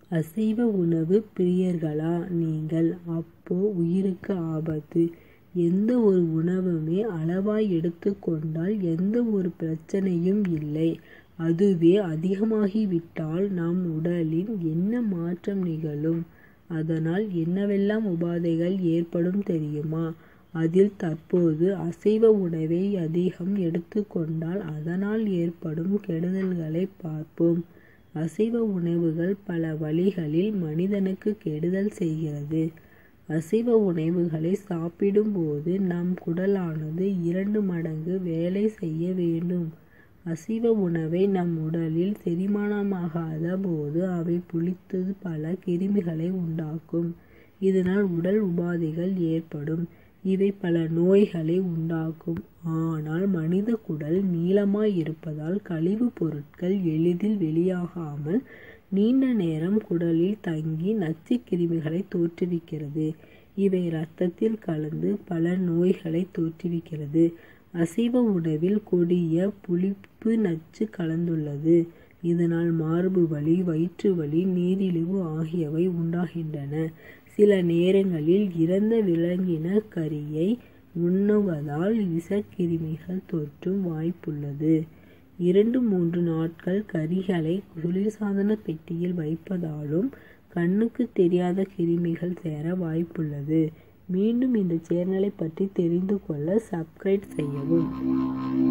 அசைவ உணவு பிரியர்களா நீங்கள்? அப்போ உயிருக்கு ஆபத்து. எந்த ஒரு உணவுமே அளவாய் எடுத்துக்கொண்டால் எந்த ஒரு பிரச்சனையும் இல்லை. அதுவே அதிகமாகிவிட்டால் நம் உடலில் என்ன மாற்றம் நிகழும்? அதனால் என்னவெல்லாம் உபாதைகள் ஏற்படும் தெரியுமா? அதில் தற்போது அசைவ உணவை அதிகம் எடுத்துக்கொண்டால் அதனால் ஏற்படும் கெடுதல்களை பார்ப்போம். அசைவ உணவுகள் பல வழிகளில் மனிதனுக்கு கெடுதல் செய்கிறது. அசைவ உணவுகளை சாப்பிடும்போது நம் குடலானது 2 மடங்கு வேலை செய்ய வேண்டும். அசைவ உணவை நம் உடலில் செரிமானமாகாத போது அவை புளித்து பல கிருமிகளை உண்டாக்கும். இதனால் உடல் உபாதைகள் ஏற்படும். இவை பல நோய்களை உண்டாக்கும். ஆனால் மனித குடல் நீளமாய் இருப்பதால் கழிவுப் பொருட்கள் எளிதில் வெளியாகாமல் நீண்ட நேரம் குடலில் தங்கி நச்சு கிருமிகளை தோற்றுவிக்கிறது. இவை இரத்தத்தில் கலந்து பல நோய்களை தோற்றுவிக்கிறது. அசைவ உணவில் கொடிய புளிப்பு நச்சு கலந்துள்ளது. இதனால் மார்பு வலி, வயிற்று வலி, நீரிழிவு ஆகியவை உண்டாகின்றன. சில நேரங்களில் இறந்த விலங்கின கறியை உண்ணுவதால் விஷக்கிருமிகள் தொற்றும் வாய்ப்புள்ளது. 2-3 நாட்கள் கறிகளை குளிர்சாதன பெட்டியில் வைப்பதாலும் கண்ணுக்கு தெரியாத கிருமிகள் சேர வாய்ப்புள்ளது. மீண்டும் இந்த சேனலை பற்றி தெரிந்து கொள்ள சப்ஸ்கிரைப் செய்யவும்.